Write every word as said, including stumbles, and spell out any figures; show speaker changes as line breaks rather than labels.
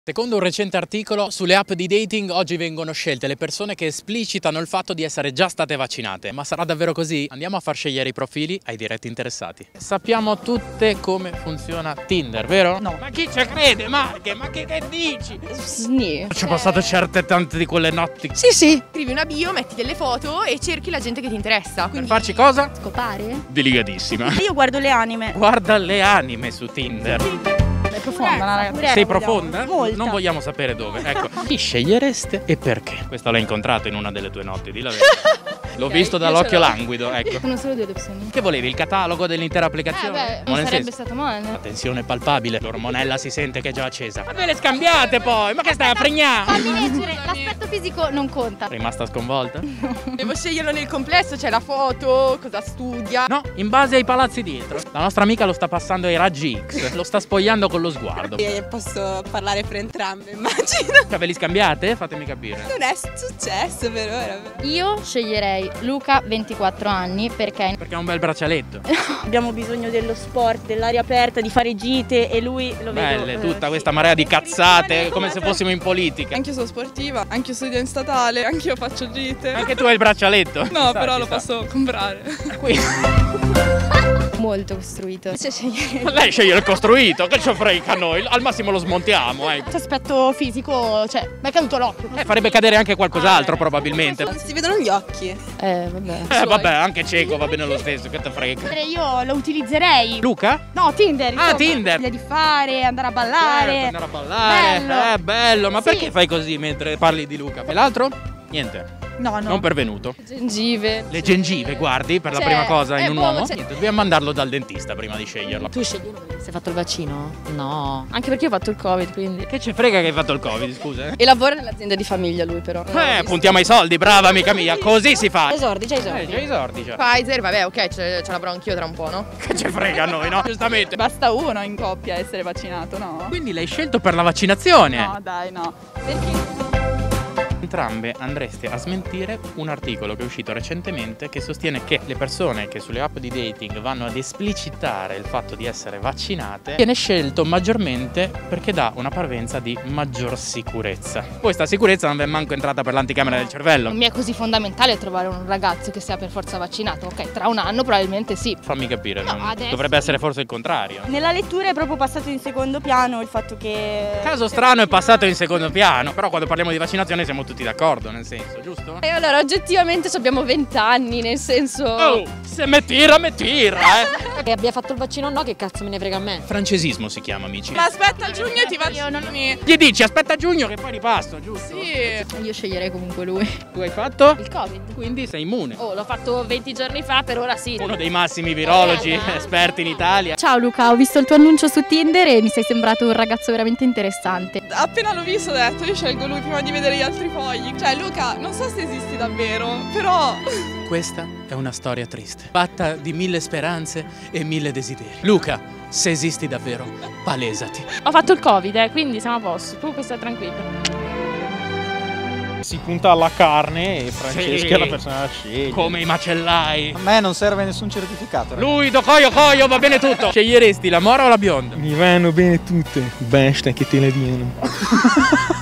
Secondo un recente articolo, sulle app di dating oggi vengono scelte le persone che esplicitano il fatto di essere già state vaccinate. Ma sarà davvero così? Andiamo a far scegliere i profili ai diretti interessati. Sappiamo tutte come funziona Tinder, vero?
No.
Ma chi ci crede, Marche? Ma che, che dici?
Sni.
Ci ho passato certe tante di quelle notti.
Sì, sì.
Scrivi una bio, metti delle foto e cerchi la gente che ti interessa.
Per
Quindi...
farci cosa?
Scopare?
Deligatissima.
Io guardo le anime.
Guarda le anime su Tinder.
È profonda la ragazza.
Sei profonda?
Molta.
Non vogliamo sapere dove. Ecco. Chi scegliereste e perché? Questa l'hai incontrato in una delle tue notti, di la verità. L'ho
Ok,
visto
io
dall'occhio
ce l'ho.
languido, ecco.
Sono solo due opzioni.
Che volevi? Il catalogo dell'intera
Eh
applicazione?
beh,
Ma
non
nel
sarebbe
senso,
stato male.
la tensione palpabile, l'ormonella si sente che è già accesa. Ma ve le scambiate poi? Ma che stai a pregnare?
Fammi leggere, l'aspetto fisico non conta.
Rimasta sconvolta?
Devo sceglierlo nel complesso, c'è la foto, cosa studia.
No, in base ai palazzi dietro. La nostra amica lo sta passando ai raggi X, lo sta spogliando con lo sguardo.
E posso parlare per entrambe, immagino.
Cioè, ve li scambiate? Fatemi capire.
Non è successo per ora.
Io sceglierei Luca, ventiquattro anni, perché
Perché ha un bel braccialetto.
Abbiamo bisogno dello sport, dell'aria aperta, di fare gite e lui lo vedo.
Belle,
eh,
tutta
sì.
questa marea di cazzate, come se fossimo in politica.
Anch'io sono sportiva, anch'io studio in statale, anch'io faccio gite.
Anche tu hai il braccialetto? Ci
No,
sta,
però
ci
lo
sta.
posso comprare.
Qui.
molto costruito.
Cioè, scegliere
Lei sceglie il costruito, che ci frega a noi? Al massimo lo smontiamo, ecco.
aspetto fisico, cioè, mi è caduto l'occhio.
Eh, farebbe cadere anche qualcos'altro probabilmente.
Non si vedono gli occhi.
Eh, vabbè.
Eh, vabbè, anche cieco va bene lo stesso, che te frega.
Io lo utilizzerei.
Luca?
No, Tinder.
Ah,
insomma.
Tinder.
Voglia di fare, andare a ballare.
Certo, andare a ballare.
Bello.
Eh, bello, ma
Sì.
perché fai così mentre parli di Luca? E l'altro? Niente,
No, no.
non pervenuto.
Gengive.
Le gengive, guardi, per la
Cioè,
prima cosa in
eh,
un
boh,
uomo.
cioè-
Niente, dobbiamo mandarlo dal dentista prima di sceglierlo.
Tu scegli uno perché sei fatto il vaccino? No, anche perché io ho fatto il Covid, quindi.
Che ci frega che hai fatto il Covid, scusa? Eh,
E lavora nell'azienda di famiglia lui però.
eh puntiamo ai soldi, brava amica mia, così si fa.
Esordi, c'hai
Eh,
esordi.
già i sordi, già.
Pfizer, vabbè, ok, ce, ce l'avrò anch'io tra un po', no?
Che ci frega a noi, no? Giustamente.
Basta uno in coppia essere vaccinato, no?
Quindi l'hai scelto per la vaccinazione?
No, dai, no.
Entrambe andreste a smentire un articolo che è uscito recentemente che sostiene che le persone che sulle app di dating vanno ad esplicitare il fatto di essere vaccinate viene scelto maggiormente perché dà una parvenza di maggior sicurezza. Poi sta sicurezza non vi è manco entrata per l'anticamera del cervello.
Non mi è così fondamentale trovare un ragazzo che sia per forza vaccinato. Ok, tra un anno probabilmente sì.
Fammi capire,
No,
non-
adesso-
dovrebbe essere forse il contrario.
Nella lettura è proprio passato in secondo piano il fatto che...
Caso strano è passato in secondo piano, però quando parliamo di vaccinazione siamo tutti d'accordo, nel senso, giusto?
E allora oggettivamente abbiamo venti anni, nel senso...
Oh, se me tira, me tira, eh!
Che abbia fatto il vaccino o no, che cazzo me ne frega a me?
Francesismo si chiama, amici.
Ma aspetta a giugno e ti vaccini.
Gli dici aspetta giugno che poi ripasso, giusto?
Sì.
Io sceglierei comunque lui.
Tu hai fatto?
Il Covid.
Quindi sei immune.
Oh, l'ho fatto venti giorni fa, per ora sì.
Uno dei massimi virologi esperti in Italia.
Ciao Luca, ho visto il tuo annuncio su Tinder e mi sei sembrato un ragazzo veramente interessante.
Appena l'ho visto ho detto, io scelgo lui prima di vedere gli altri fogli. Cioè, Luca, non so se esisti davvero, però...
Questa è una storia triste, fatta di mille speranze e mille desideri. Luca, se esisti davvero, palesati.
Ho fatto il Covid, eh, quindi siamo a posto. Tu puoi stare tranquillo.
Si punta alla carne e Francesca
Sì.
è la persona da scegliere.
Come i macellai.
A me non serve nessun certificato. ragazzi.
Lui, do coio coio, va bene tutto. Sceglieresti la mora o la bionda?
Mi vanno bene tutte. Basta che te le diano.